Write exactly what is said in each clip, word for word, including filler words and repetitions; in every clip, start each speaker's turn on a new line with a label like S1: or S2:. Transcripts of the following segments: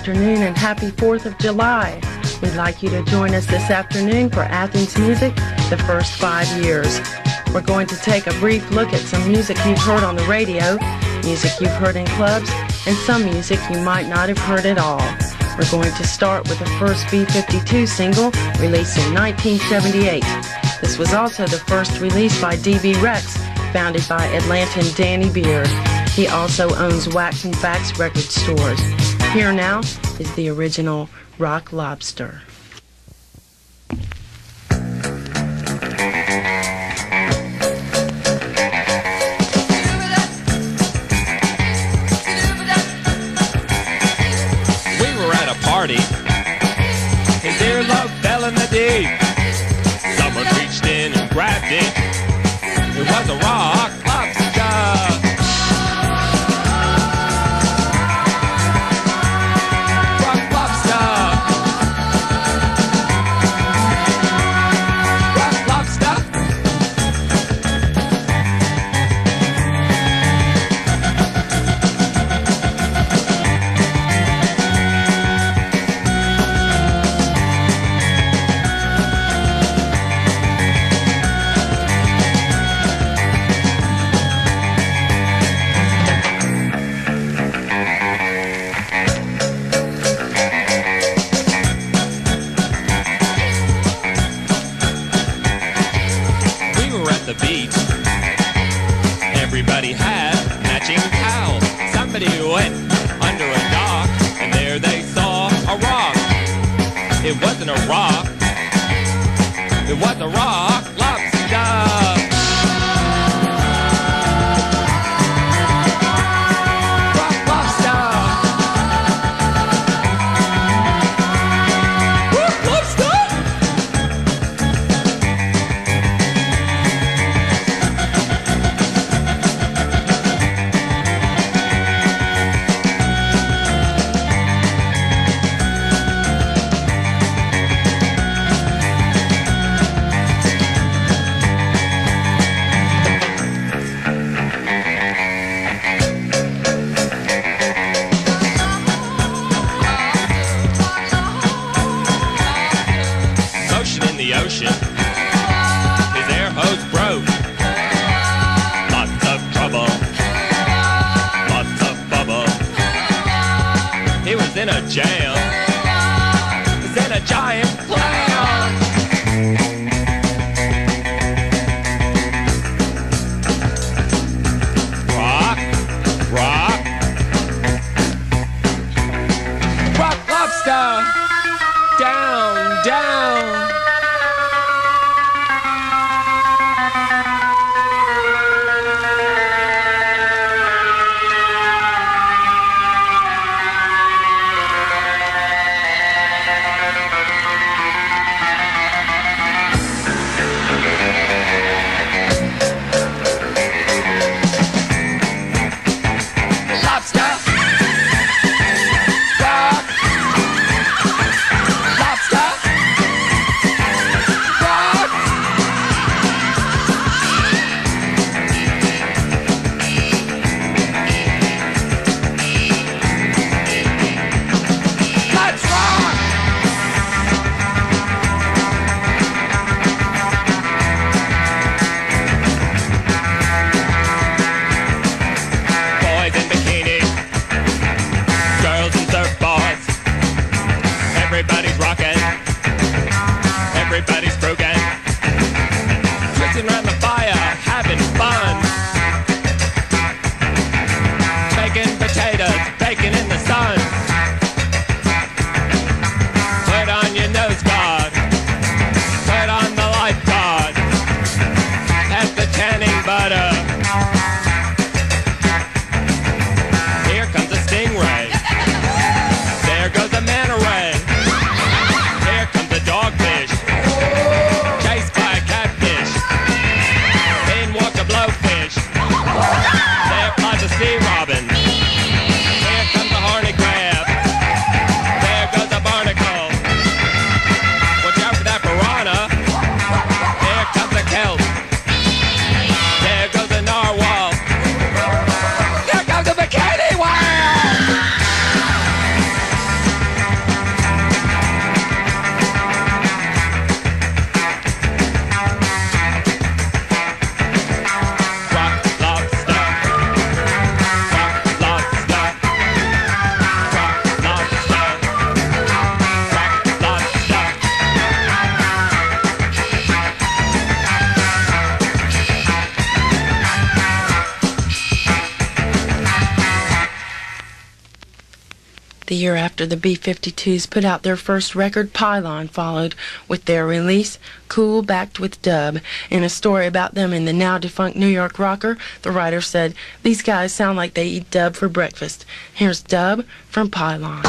S1: afternoon and happy fourth of July. We'd like you to join us this afternoon for Athens Music, the first five years. We're going to take a brief look at some music you've heard on the radio, music you've heard in clubs, and some music you might not have heard at all. We're going to start with the first B fifty-two single, released in nineteen seventy-eight. This was also the first release by D B Rex, founded by Atlantan Danny Beard. He also owns Wax and Facts record stores. Here now is the original Rock Lobster.
S2: Party. His earlobe fell in the deep. Someone reached in and grabbed it. It was a rock lobster. Rock lobster. Rock lobster. The beach. Everybody had matching towels. Somebody went under a dock, and there they saw a rock. It wasn't a rock. It was a rock lobster. The ocean, his air hose broke. Lots of trouble, lots of bubble. He was in a jam, he was in a giant clam. Rock, rock, rock lobster. Down, down. Everybody's rocking, everybody's broken, twisting around the fire, having fun, baking potatoes, baking in the sun. Put on your nose guard, put on the lifeguard, pass the tanning butter. Here comes a stingray, there goes a manta ray. Here comes a dogfish.
S1: The year after the B fifty-twos put out their first record, Pylon followed with their release, Cool Backed with Dub. In a story about them in the now-defunct New York Rocker, the writer said, "These guys sound like they eat dub for breakfast." Here's Dub from Pylon.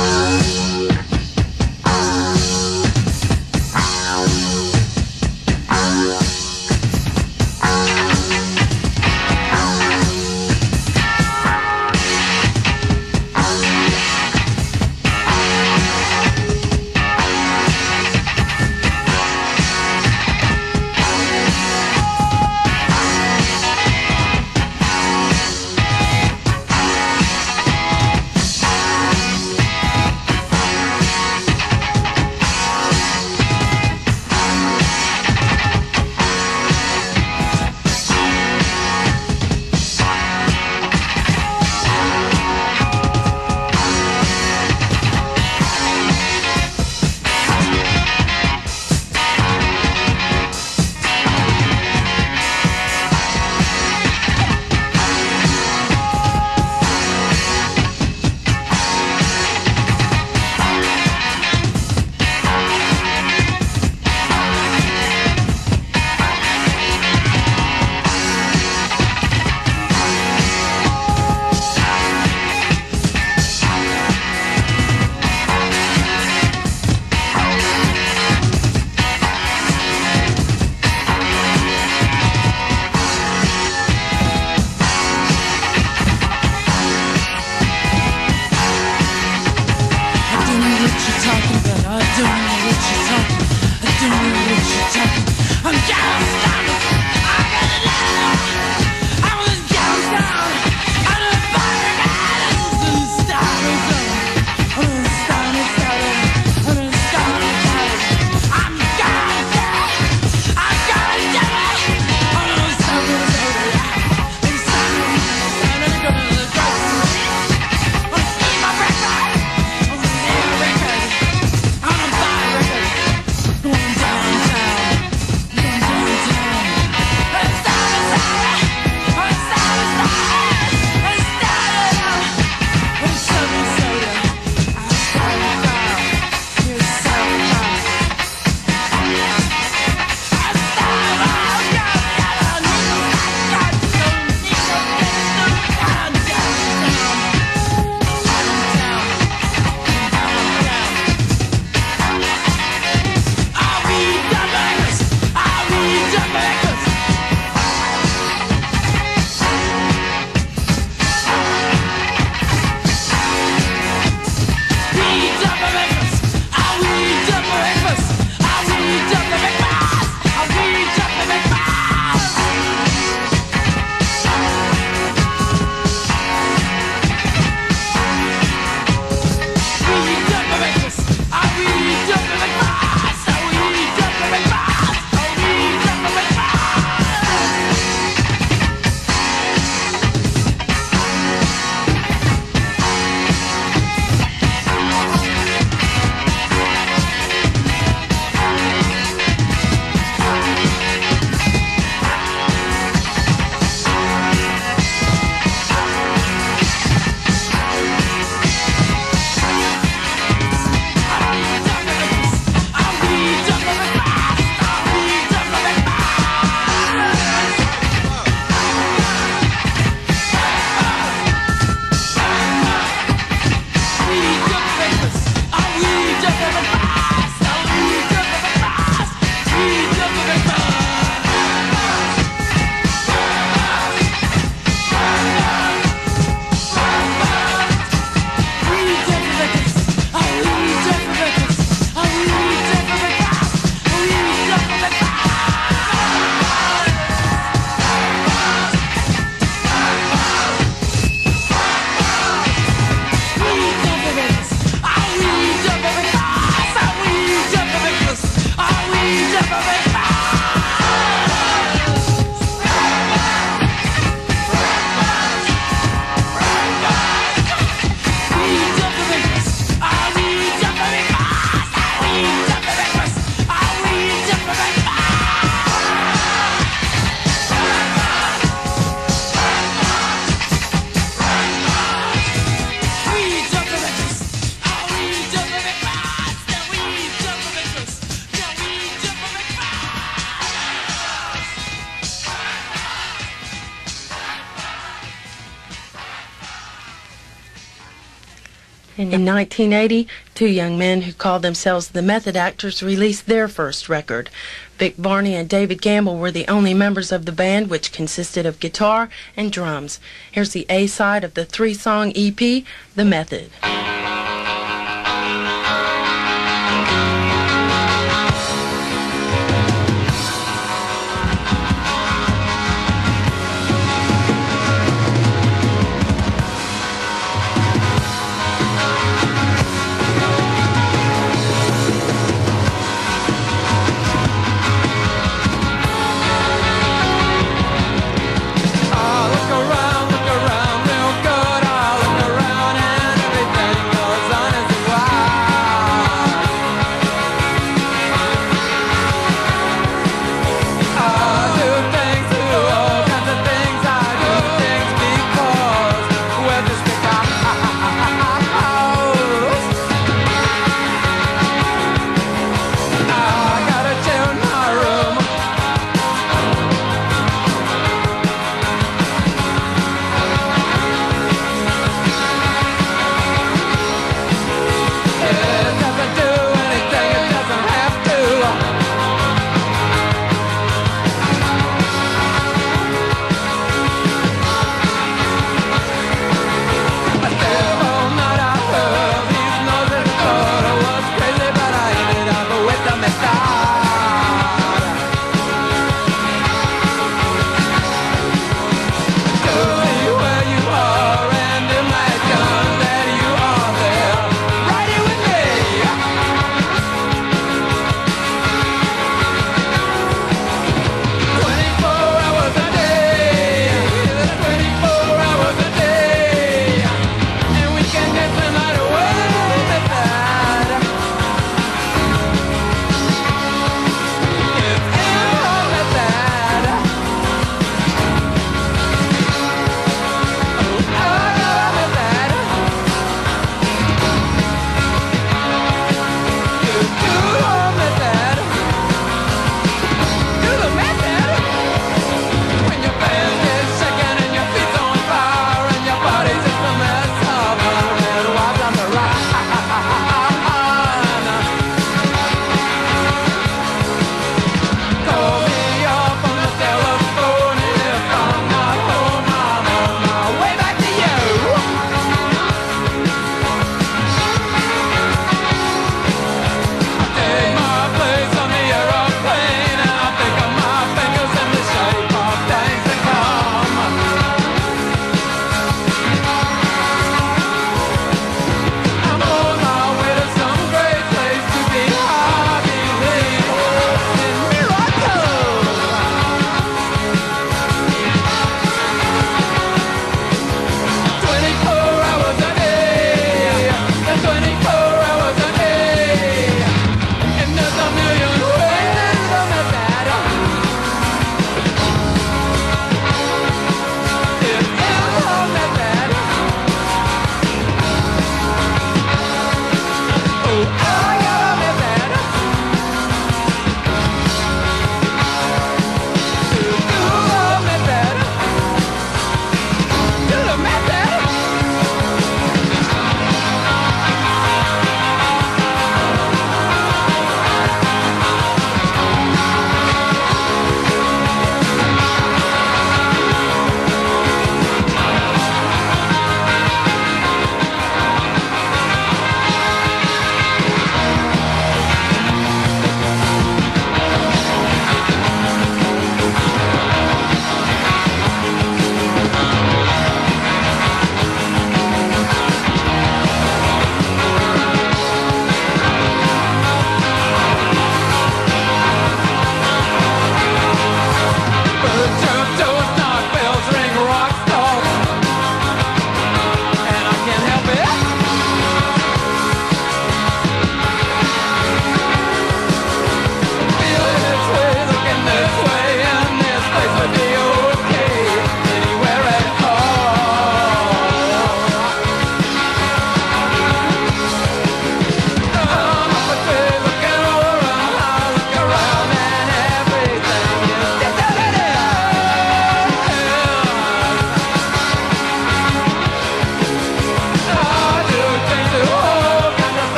S1: In nineteen eighty, two young men who called themselves the Method Actors released their first record. Vic Varney and David Gamble were the only members of the band, which consisted of guitar and drums. Here's the A-side of the three-song E P, The Method.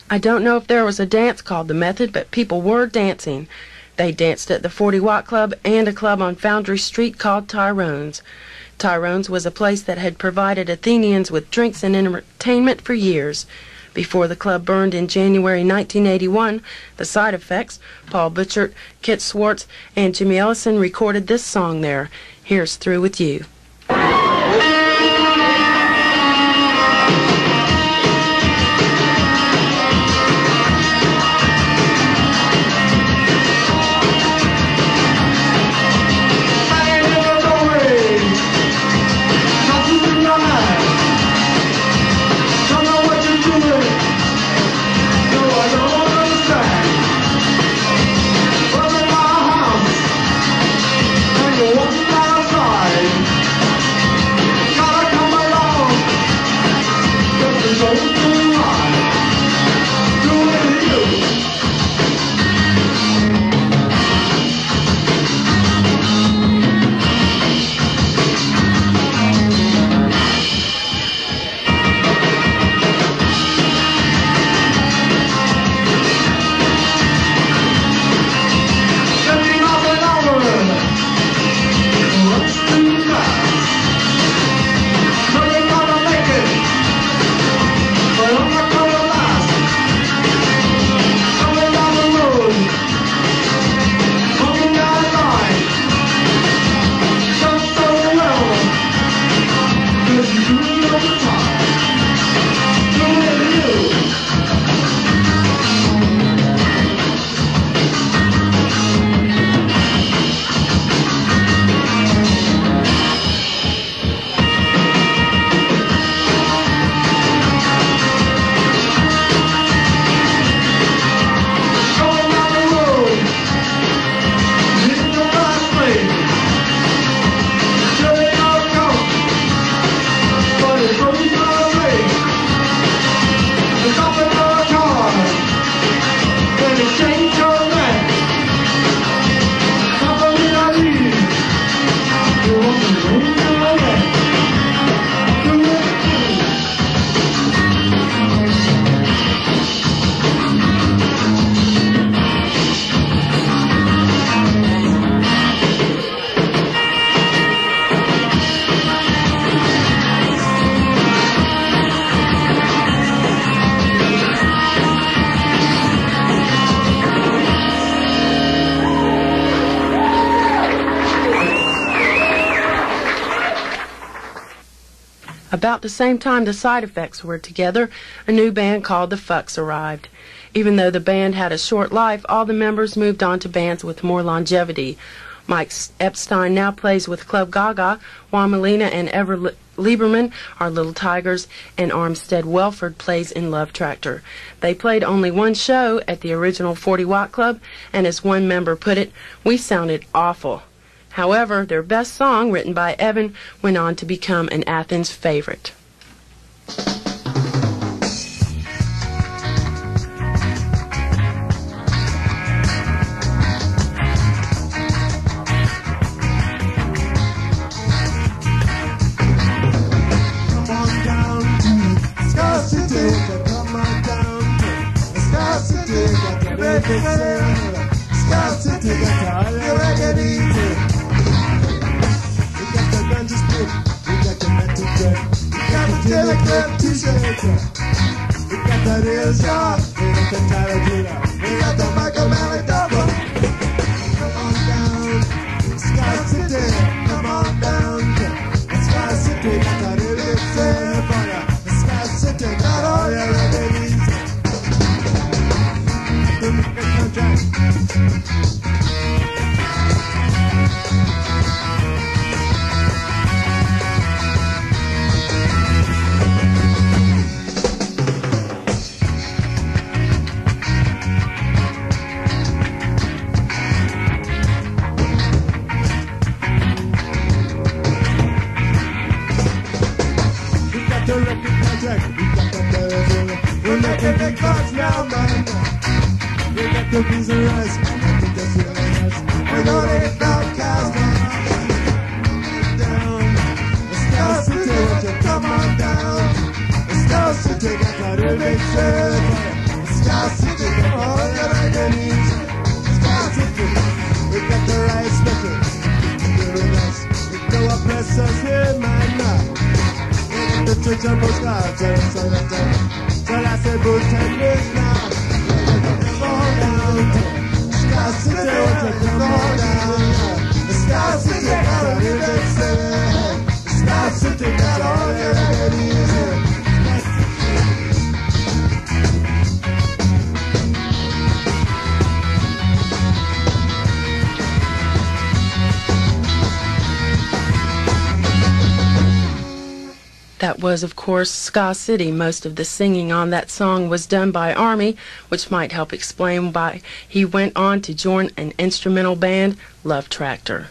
S1: I don't know if there was a dance called The Method, but people were dancing. They danced at the forty watt Club and a club on Foundry Street called Tyrone's. Tyrone's was a place that had provided Athenians with drinks and entertainment for years. Before the club burned in January nineteen eighty-one, the Side Effects, Paul Butchert, Kit Swartz, and Jimmy Ellison recorded this song there. Here's Through With You. About the same time the Side Effects were together, a new band called the Fucks arrived. Even though the band had a short life, all the members moved on to bands with more longevity. Mike Epstein now plays with Club Gaga, Juan Molina and Ever Lieberman are Little Tigers, and Armstead Welford plays in Love Tractor. They played only one show at the original forty watt Club, and as one member put it, we sounded awful. However, their best song, written by Evan, went on to become an Athens favorite.
S3: Chicha Posca, till I say boot ten years now. Fall down, Sky City, take the fall down. Sky City, got all you can say. Sky City, got all you can easy.
S1: That was, of course, Ska City. Most of the singing on that song was done by Army, which might help explain why he went on to join an instrumental band, Love Tractor.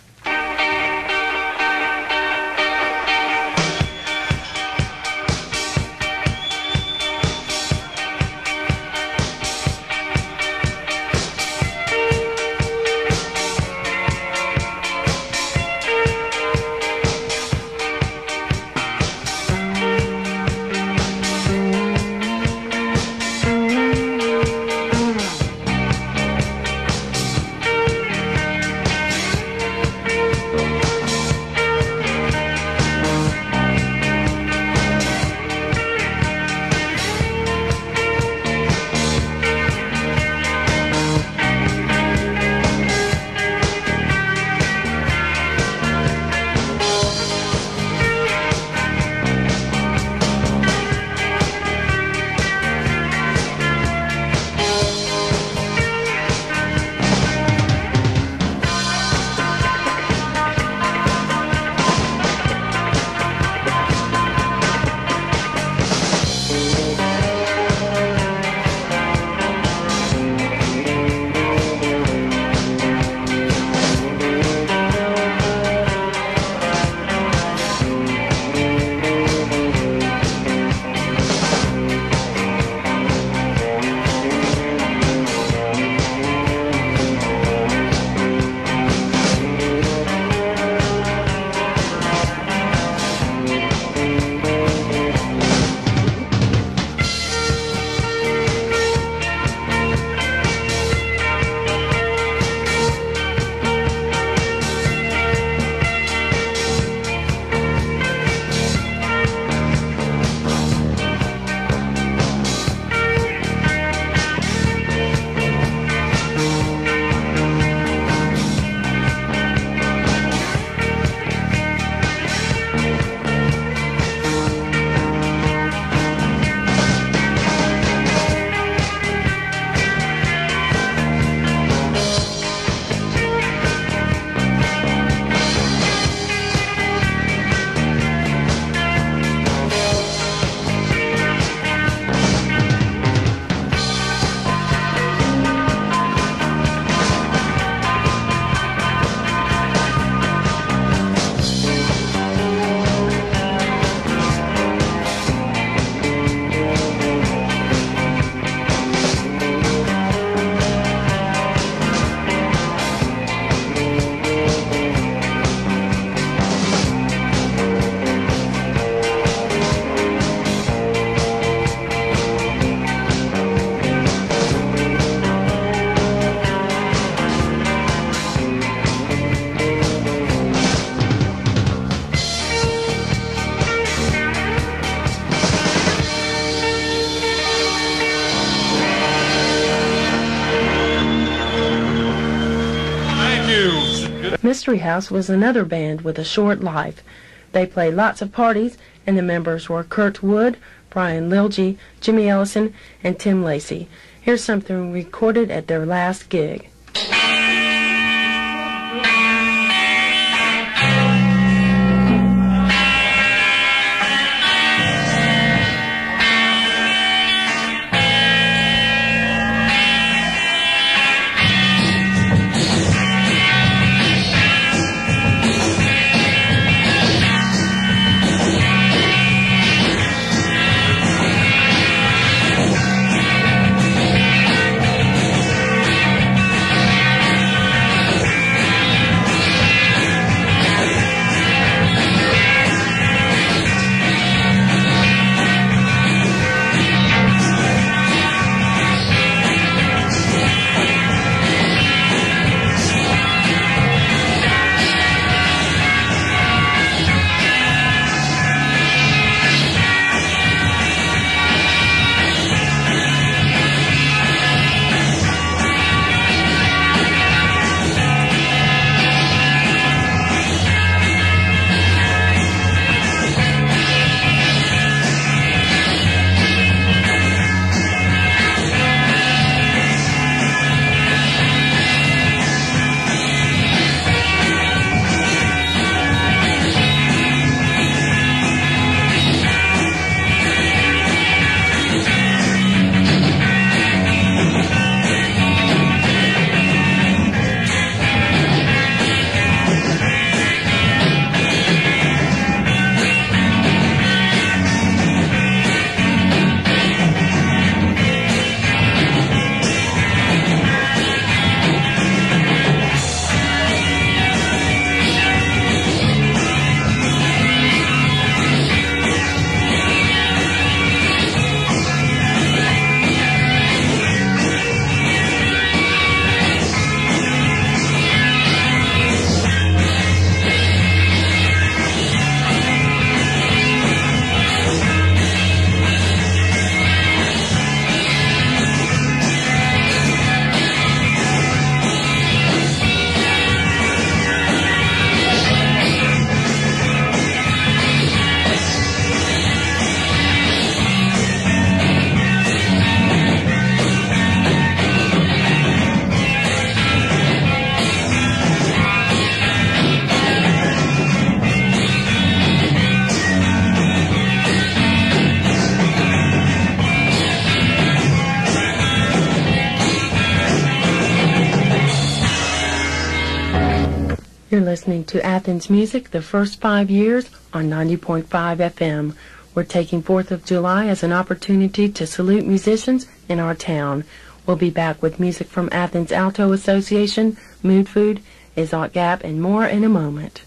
S1: Mystery House was another band with a short life. They played lots of parties, and the members were Kurt Wood, Brian Lilje, Jimmy Ellison, and Tim Lacey. Here's something recorded at their last gig. You're listening to Athens Music, the first five years on ninety point five F M. We're taking fourth of July as an opportunity to salute musicians in our town. We'll be back with music from Athens Alto Association, Mood Food, Izot Gap, and more in a moment.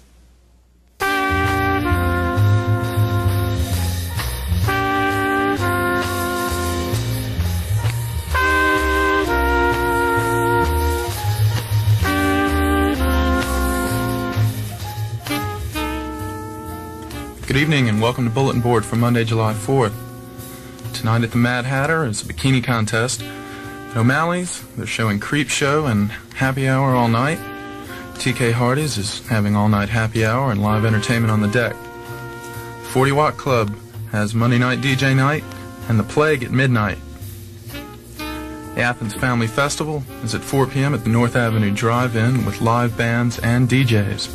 S4: Good evening and welcome to Bulletin Board for Monday, July fourth. Tonight at the Mad Hatter is a bikini contest. At O'Malley's, they're showing Creep Show and Happy Hour all night. T K Hardy's is having all-night happy hour and live entertainment on the deck. forty watt Club has Monday night D J night and The Plague at midnight. The Athens Family Festival is at four p m at the North Avenue Drive-In with live bands and D Js.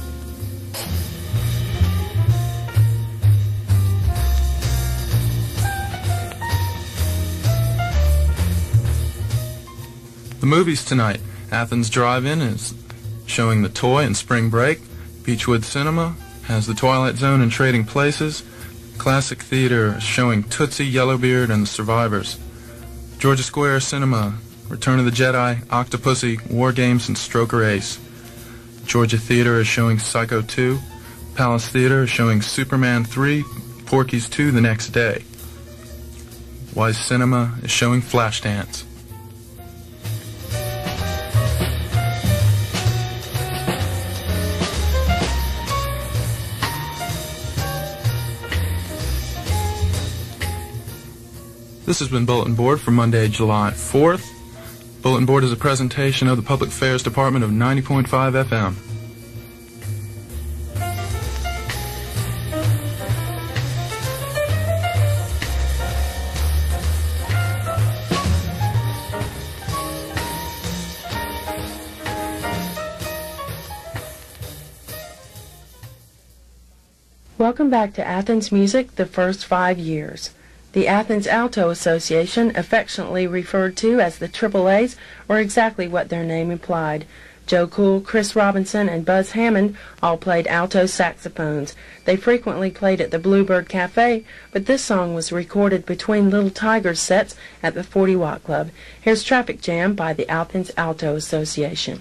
S4: The movies tonight. Athens Drive-In is showing The Toy and Spring Break. Beechwood Cinema has The Twilight Zone and Trading Places. Classic Theater is showing Tootsie, Yellowbeard, and The Survivors. Georgia Square Cinema, Return of the Jedi, Octopussy, War Games, and Stroker Ace. Georgia Theater is showing Psycho two. Palace Theater is showing Superman three, Porky's two the next day. Wise Cinema is showing Flashdance. This has been Bulletin Board for Monday, July fourth. Bulletin Board is a presentation of the Public Affairs Department of ninety point five F M.
S1: Welcome back to Athens Music, the first five years. The Athens Alto Association, affectionately referred to as the Triple A's, are exactly what their name implied. Joe Cool, Chris Robinson, and Buzz Hammond all played alto saxophones. They frequently played at the Bluebird Cafe, but this song was recorded between Little Tigers sets at the forty watt Club. Here's Traffic Jam by the Athens Alto Association.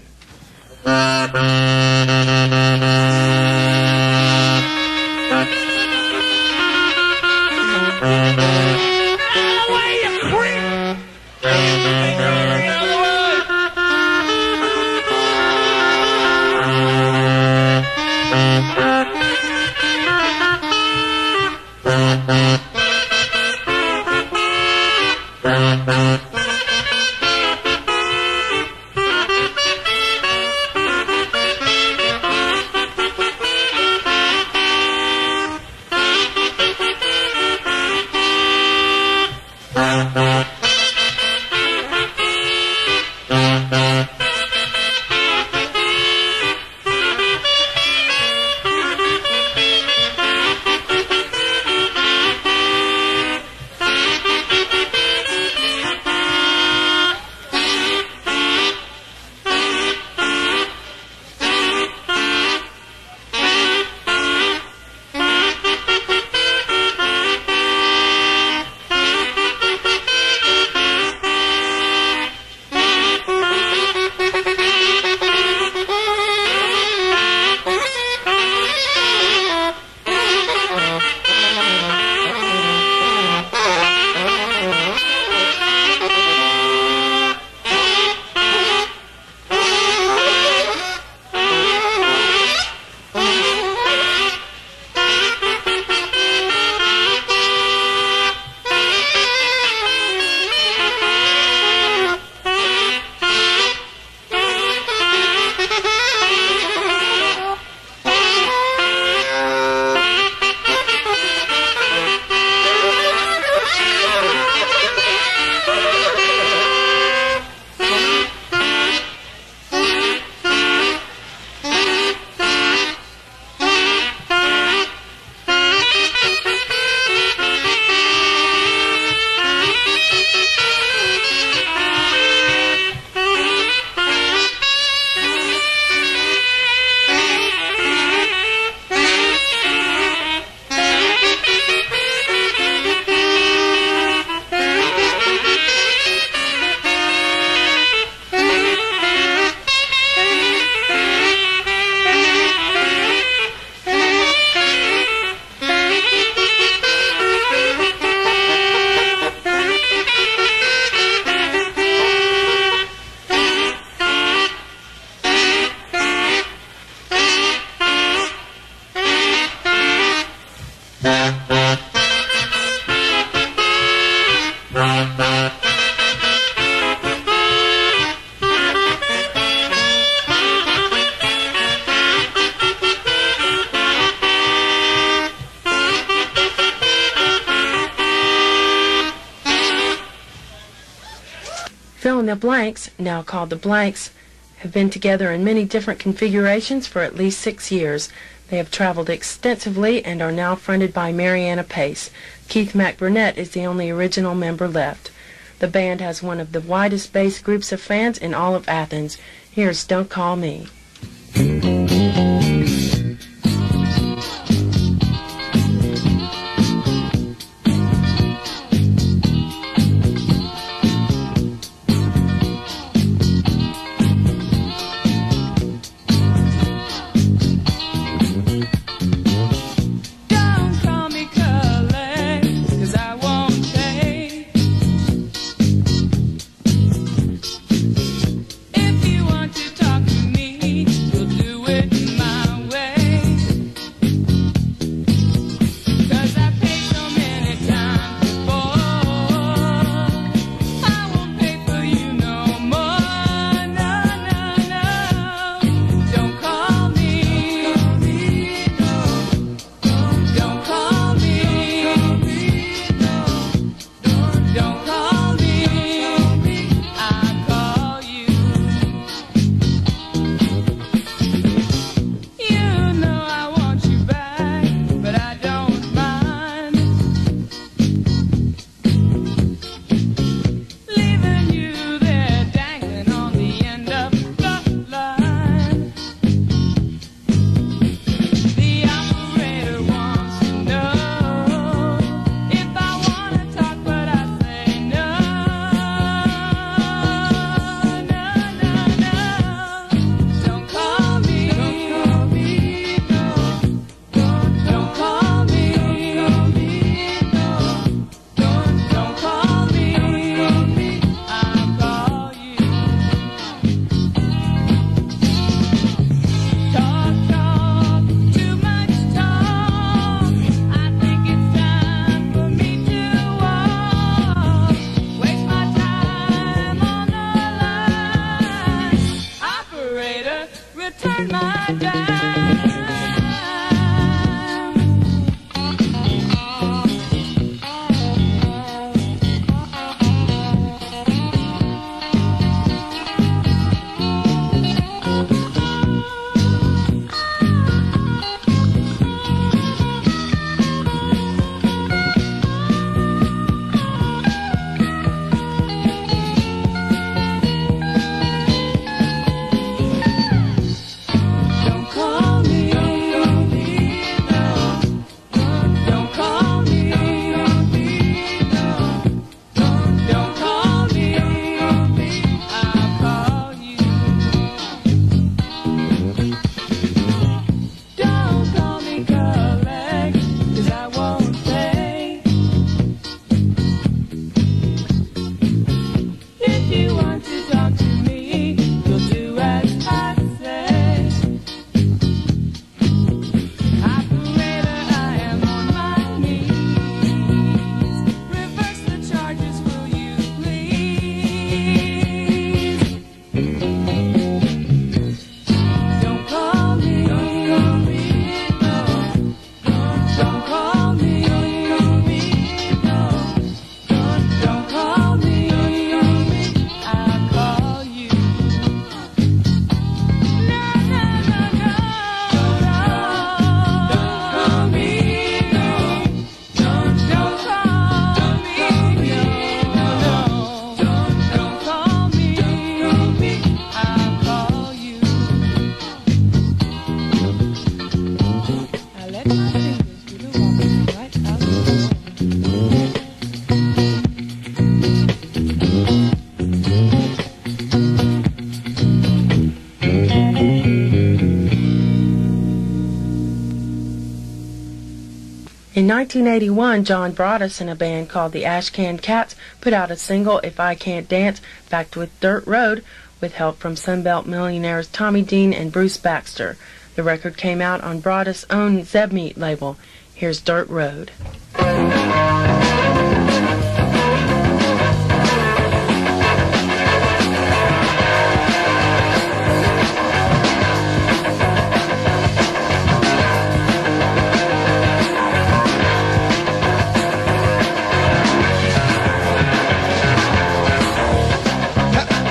S1: and the Blanks, now called the Blanks, have been together in many different configurations for at least six years. They have traveled extensively and are now fronted by Mariana Pace. Keith McBurnett is the only original member left. The band has one of the widest based groups of fans in all of Athens. Here's Don't Call Me. In nineteen eighty-one, John Broadus and a band called the Ashcan Cats put out a single, If I Can't Dance, backed with Dirt Road, with help from Sunbelt millionaires Tommy Dean and Bruce Baxter. The record came out on Broadus' own Zebmeat label. Here's Dirt Road.
S3: Ha!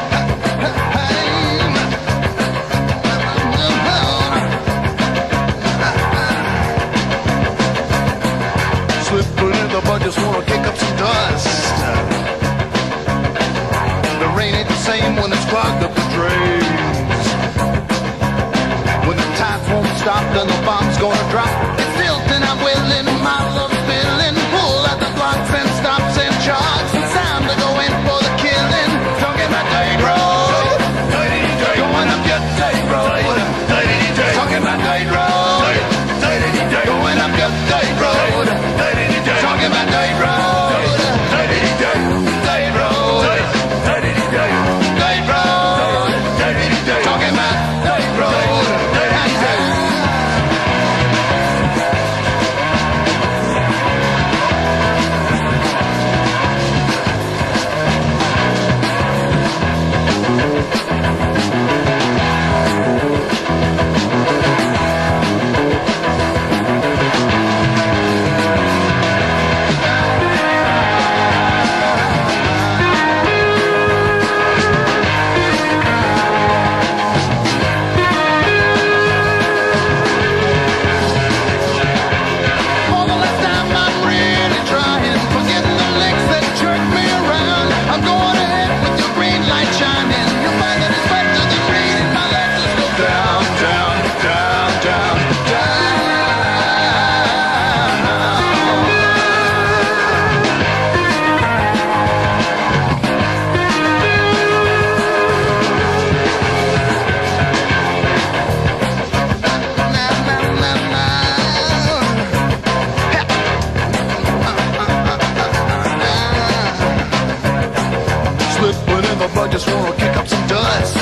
S5: stop, then the bomb's gonna drop. It's built and I'm willing, my love's filling. Pull at the blocks and stops and charts. It's time to go in for the killing. Talking about Dade Road, going up your Dade Road. Talking about Dade Road, going up your Dade Road. Talking about Dade Road, Dade Road, Dade Road. Talking about Dade Road. Just wanna kick up some dust.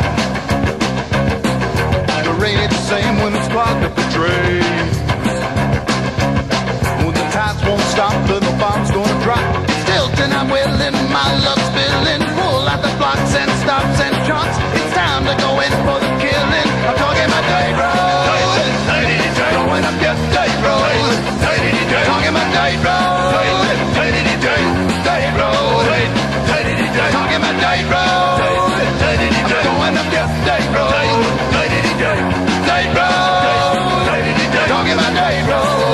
S5: The rain ain't the same when it's clogged up the drain. When the tides won't stop, then the bomb's gonna drop. It's tilt and I'm willing, my love's spilling. Pull out the blocks and stops and trots. It's time to go in for the killing. I'm talking about Dade Road, going up your Dade Road. Talking about Dade Road, Dade Road. Talking about Dade Road, I'm going up your Dade Road, Dade Road, talking about Dade Road.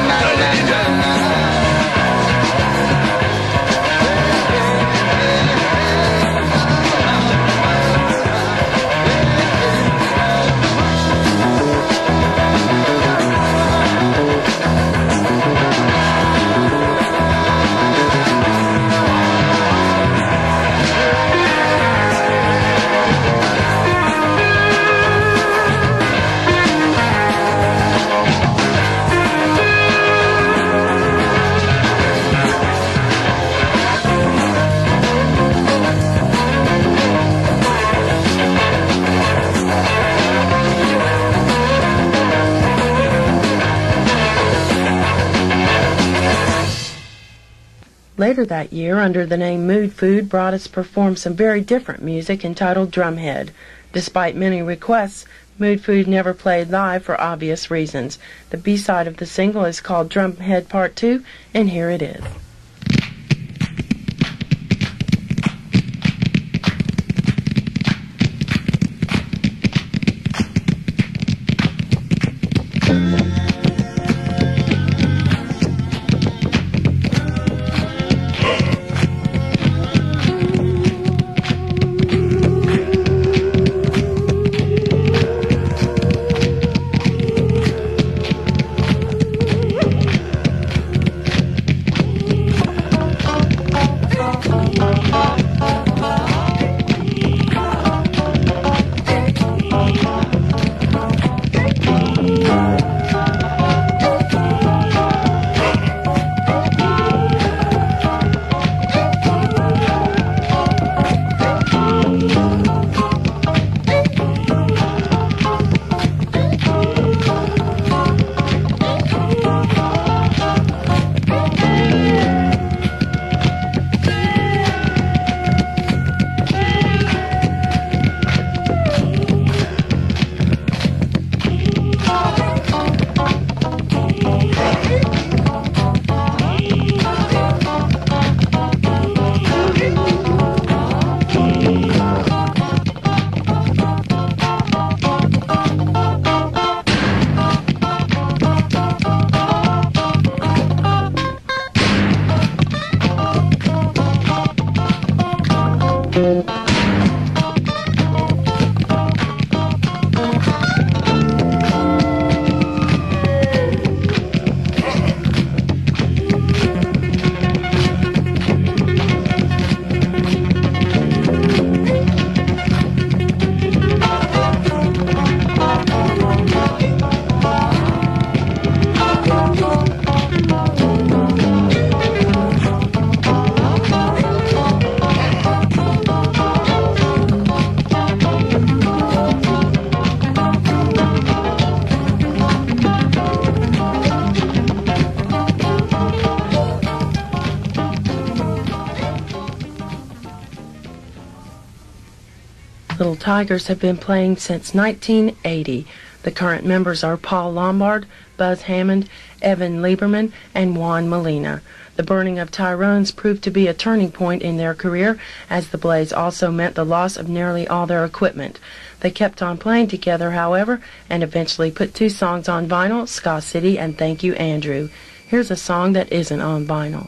S1: Later that year, under the name Mood Food, Broadus performed some very different music entitled Drumhead. Despite many requests, Mood Food never played live for obvious reasons. The B-side of the single is called Drumhead Part two, and here it is. Tigers have been playing since nineteen eighty. The current members are Paul Lombard, Buzz Hammond, Evan Lieberman, and Juan Molina. The burning of Tyrone's proved to be a turning point in their career, as the blaze also meant the loss of nearly all their equipment. They kept on playing together, however, and eventually put two songs on vinyl, Ska City and Thank You, Andrew. Here's a song that isn't on vinyl.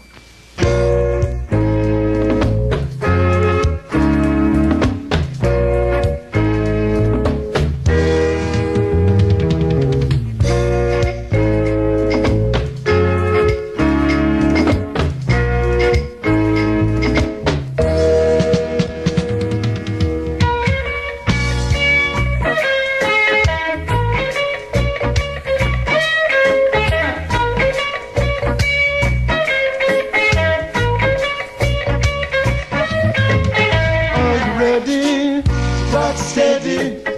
S3: Rock steady,